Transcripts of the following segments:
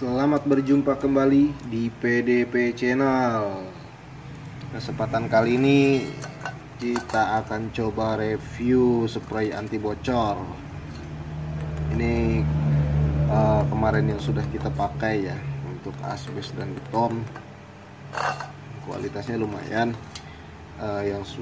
Selamat berjumpa kembali di PDP Channel. Kesempatan kali ini kita akan coba review spray anti bocor. Ini kemarin yang sudah kita pakai ya, untuk asbes dan beton. Kualitasnya lumayan. Yang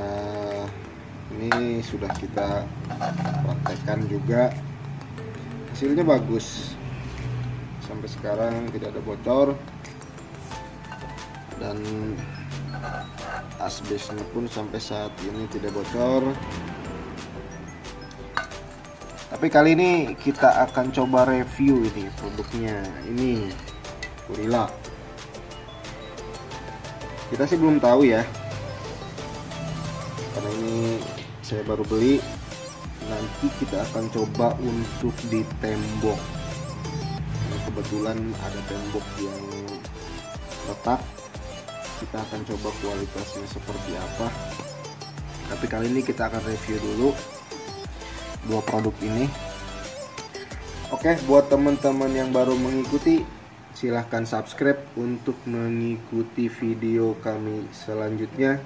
ini sudah kita praktekkan juga, hasilnya bagus. Sampai sekarang tidak ada bocor, dan asbesnya pun sampai saat ini tidak bocor. Tapi kali ini kita akan coba review ini produknya, ini Gorilla. Kita sih belum tahu ya, karena ini saya baru beli. Nanti kita akan coba untuk di tembok. Kebetulan ada tembok yang retak. Kita akan coba kualitasnya seperti apa. Tapi kali ini kita akan review dulu dua produk ini. Oke, buat teman-teman yang baru mengikuti, silahkan subscribe untuk mengikuti video kami selanjutnya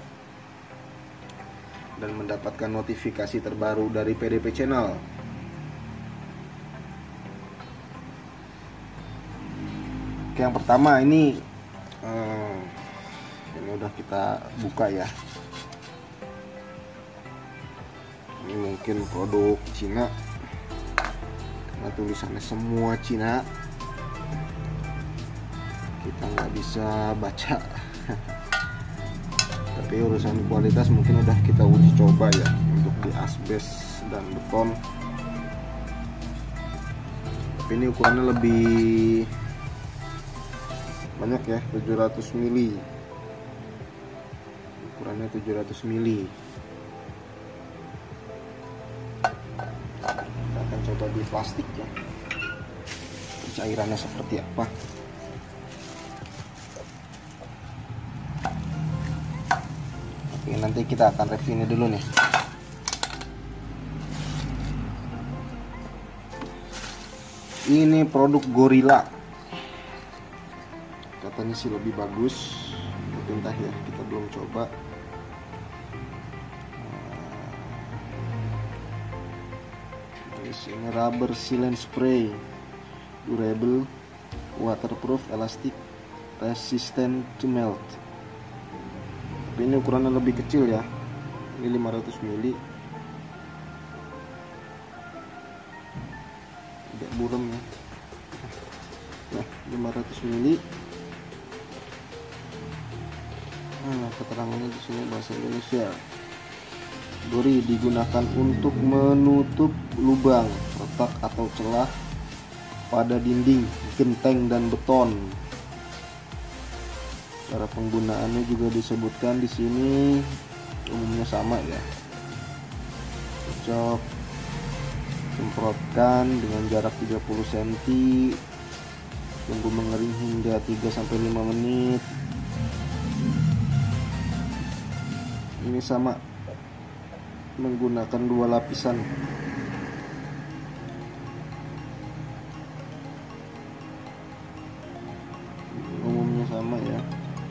dan mendapatkan notifikasi terbaru dari PDP Channel. Oke, yang pertama ini udah kita buka ya. Ini mungkin produk Cina karena tulisannya semua Cina, kita nggak bisa baca. Tapi urusan kualitas mungkin udah kita uji coba ya, untuk di asbes dan beton. Tapi ini ukurannya lebih banyak ya, 700 mili. Ukurannya 700 mili. Kita akan coba di plastik ya, cairannya seperti apa. Oke, nanti kita akan review ini dulu nih. Ini produk Gorilla, katanya sih lebih bagus, tapi entah ya, kita belum coba. Ini rubber sealant spray, durable, waterproof, elastic, resistant to melt. Tapi ini ukurannya lebih kecil ya, ini 500 mili. Agak buram ya. Nah, 500 mili. Nah, keterangannya di sini bahasa Indonesia. Gori digunakan untuk menutup lubang, retak atau celah pada dinding, genteng dan beton. Cara penggunaannya juga disebutkan di sini, umumnya sama ya. Cocok semprotkan dengan jarak 30 cm, tunggu mengering hingga 3-5 menit. Ini sama, menggunakan 2 lapisan. Umumnya sama ya.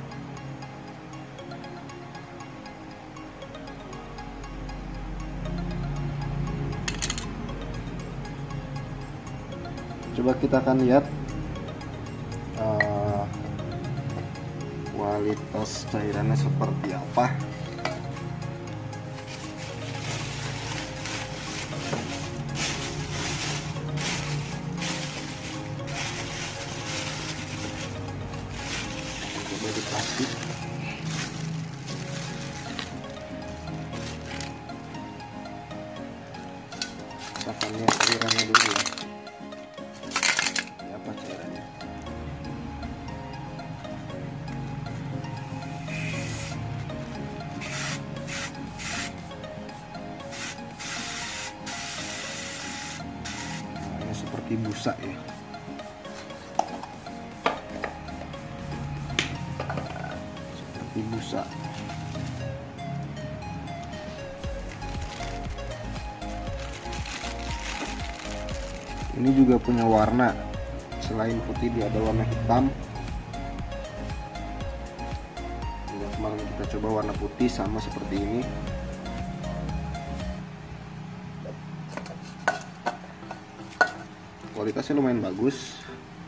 Coba kita akan lihat kualitas cairannya seperti apa. Coba di plastik. Kita akan lihat cairannya dulu ya. Ini apa cairannya? Nah, ini seperti busa ya. Busa. Ini juga punya warna selain putih dia ada warna hitam. Yang kemarin kita coba warna putih sama seperti ini. Kualitasnya lumayan bagus.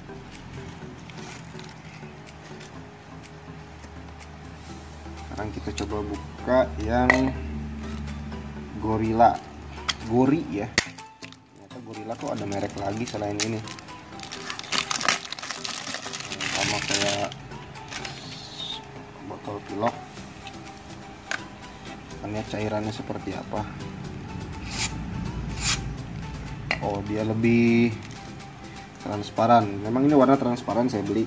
Sekarang kita coba buka yang Gorilla, Gori ya. Ternyata Gorilla tuh ada merek lagi selain ini. Sama kayak botol pilok. Lihat cairannya seperti apa. Oh, dia lebih transparan. Memang ini warna transparan saya beli.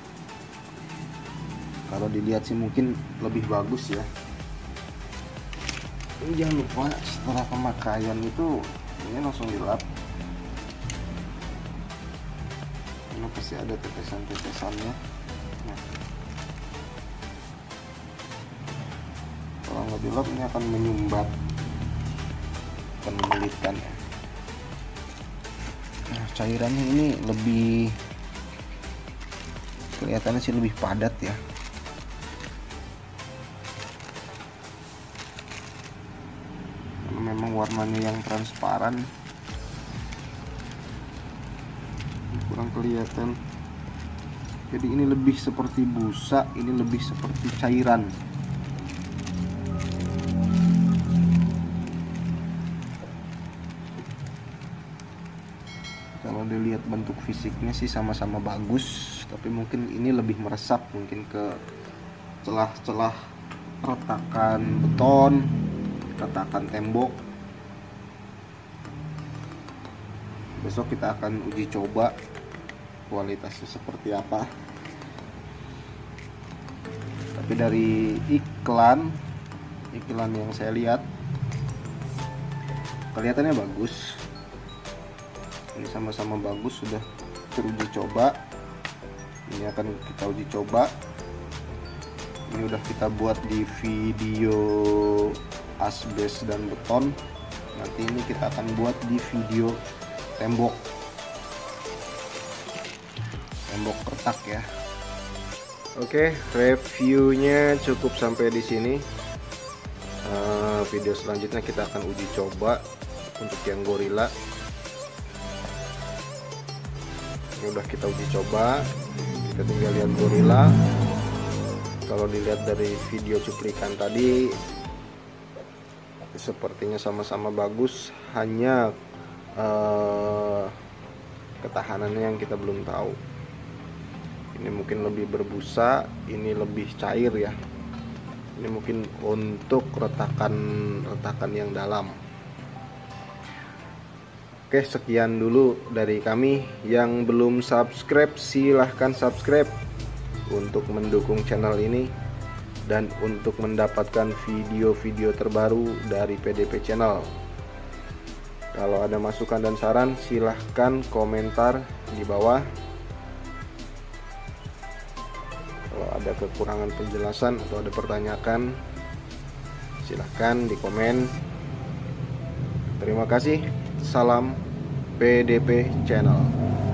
Kalau dilihat sih mungkin lebih bagus ya. Ini jangan lupa setelah pemakaian itu ini langsung dilap. Ini pasti ada tetesan-tetesannya. Nah, kalau nggak dilap ini akan menyumbat, akan menyulitkan ya. Nah, cairannya ini lebih kelihatannya sih lebih padat ya. Karena memang warnanya yang transparan, kurang kelihatan. Jadi ini lebih seperti busa, ini lebih seperti cairan. Kalau dilihat bentuk fisiknya sih sama-sama bagus, tapi mungkin ini lebih meresap mungkin ke celah-celah retakan beton, retakan tembok. Besok kita akan uji coba kualitasnya seperti apa. Tapi dari iklan yang saya lihat kelihatannya bagus. Ini sama-sama bagus, sudah teruji coba. Ini akan kita uji coba. Ini udah kita buat di video asbes dan beton. Nanti ini kita akan buat di video tembok retak ya. Oke, reviewnya cukup sampai di sini. Video selanjutnya kita akan uji coba untuk yang Gorilla. Ini udah kita uji coba, kita tinggal lihat Gorilla. Kalau dilihat dari video cuplikan tadi sepertinya sama-sama bagus, hanya ketahanannya yang kita belum tahu. Ini mungkin lebih berbusa, ini lebih cair ya. Ini mungkin untuk retakan yang dalam. Oke, sekian dulu dari kami. Yang belum subscribe silahkan subscribe untuk mendukung channel ini dan untuk mendapatkan video-video terbaru dari PDP Channel. Kalau ada masukan dan saran silahkan komentar di bawah. Kalau ada kekurangan penjelasan atau ada pertanyaan silahkan di komen. Terima kasih. Salam PDP Channel.